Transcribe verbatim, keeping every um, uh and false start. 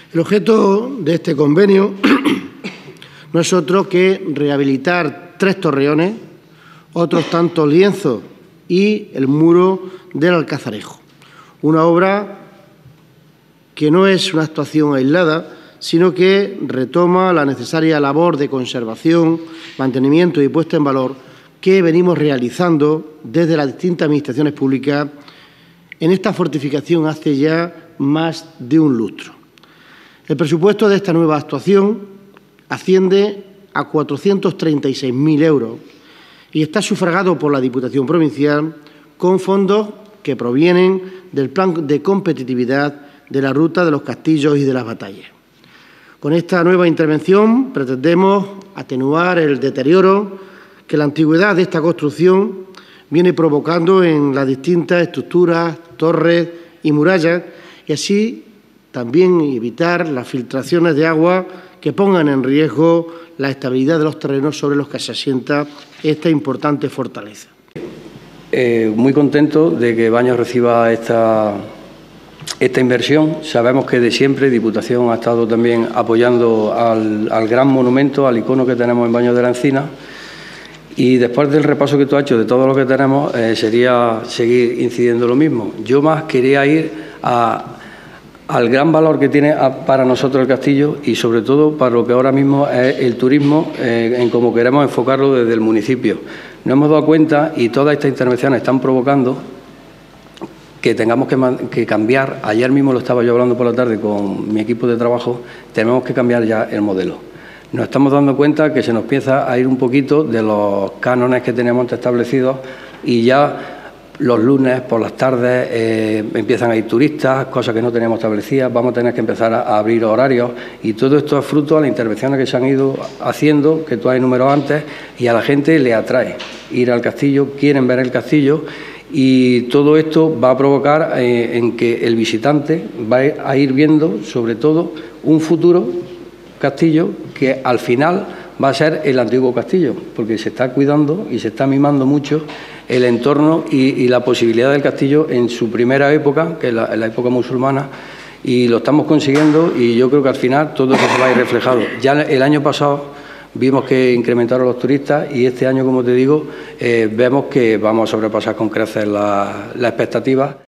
El objeto de este convenio no es otro que rehabilitar tres torreones, otros tantos lienzos y el muro del Alcazarejo. Una obra que no es una actuación aislada, sino que retoma la necesaria labor de conservación, mantenimiento y puesta en valor que venimos realizando desde las distintas administraciones públicas en esta fortificación hace ya más de un lustro. El presupuesto de esta nueva actuación asciende a cuatrocientos treinta y seis mil euros y está sufragado por la Diputación Provincial con fondos que provienen del Plan de Competitividad de la Ruta de los Castillos y de las Batallas. Con esta nueva intervención pretendemos atenuar el deterioro que la antigüedad de esta construcción viene provocando en las distintas estructuras, torres y murallas, y así también evitar las filtraciones de agua que pongan en riesgo la estabilidad de los terrenos sobre los que se asienta esta importante fortaleza. Eh, muy contento de que Baños reciba esta, esta inversión. Sabemos que de siempre Diputación ha estado también apoyando al, al gran monumento, al icono que tenemos en Baños de la Encina. Y después del repaso que tú has hecho de todo lo que tenemos, eh, sería seguir incidiendo lo mismo. Yo más quería ir a, al gran valor que tiene a, para nosotros el castillo y sobre todo para lo que ahora mismo es el turismo, eh, en cómo queremos enfocarlo desde el municipio. Nos hemos dado cuenta y todas estas intervenciones están provocando que tengamos que, que cambiar. Ayer mismo lo estaba yo hablando por la tarde con mi equipo de trabajo, tenemos que cambiar ya el modelo. Nos estamos dando cuenta que se nos empieza a ir un poquito de los cánones que teníamos establecidos y ya los lunes por las tardes eh, empiezan a ir turistas, cosas que no teníamos establecidas, vamos a tener que empezar a, a abrir horarios y todo esto es fruto de las intervenciones que se han ido haciendo, que tú has enumerado antes, y a la gente le atrae ir al castillo, quieren ver el castillo y todo esto va a provocar eh, en que el visitante va a ir viendo sobre todo un futuro castillo que al final va a ser el antiguo castillo, porque se está cuidando y se está mimando mucho el entorno y, y la posibilidad del castillo en su primera época, que es la, la época musulmana, y lo estamos consiguiendo y yo creo que al final todo eso se va a ir reflejado. Ya el año pasado vimos que incrementaron los turistas y este año, como te digo, eh, vemos que vamos a sobrepasar con creces las la expectativas.